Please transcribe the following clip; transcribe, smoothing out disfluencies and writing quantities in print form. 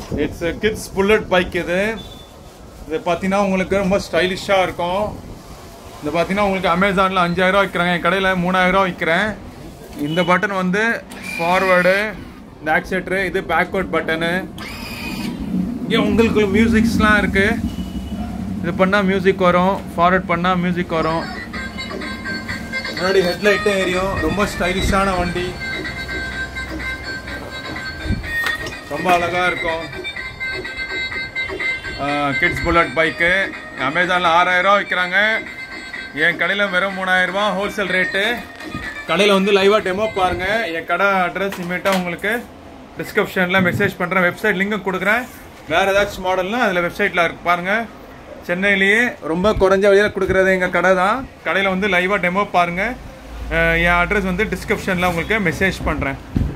It's kids bullet bike. இது பார்த்தீங்கன்னா உங்களுக்கு ரொம்ப ஸ்டைலிஷாக இருக்கும். இது பார்த்தீங்கன்னா உங்களுக்கு அமேசானில் 5000 விற்கிறாங்க, என் கடையில் 3000 விற்கிறேன். இந்த பட்டன் வந்து ஃபார்வேர்டு, இந்த ஆக்சிலேட்டரு, இது பேக்வர்ட் பட்டனு. இங்கே உங்களுக்கு மியூசிக்ஸ்லாம் இருக்குது. இது பண்ணால் மியூசிக் வரும், ஃபார்வர்ட் பண்ணால் மியூசிக் வரும். முன்னாடி ஹெட்லைட்டும் எரியும். ரொம்ப ஸ்டைலிஷான வண்டி, ரொம்ப அழகாக இருக்கும். கிட்ஸ் புல்லட் பைக்கு அமேசானில் 6000 விற்கிறாங்க, என் கடையில் வெறும் 3000 ஹோல்சேல் ரேட்டு. கடையில் வந்து லைவாக டெமோ பாருங்கள். என் கடை அட்ரஸ் இமீடியட்டாக உங்களுக்கு டிஸ்கிரிப்ஷனில் மெசேஜ் பண்ணுறேன், வெப்சைட் லிங்க்கும் கொடுக்குறேன். வேறு ஏதாச்சும் மாடல்னால் அதில் வெப்சைட்டில் இருக்கு பாருங்கள். சென்னையிலேயே ரொம்ப குறைஞ்ச வழியில் கொடுக்குறது எங்கள் கடை தான். கடையில் வந்து லைவாக டெமோ பாருங்கள். என் அட்ரஸ் வந்து டிஸ்கிரிப்ஷனில் உங்களுக்கு மெசேஜ் பண்ணுறேன்.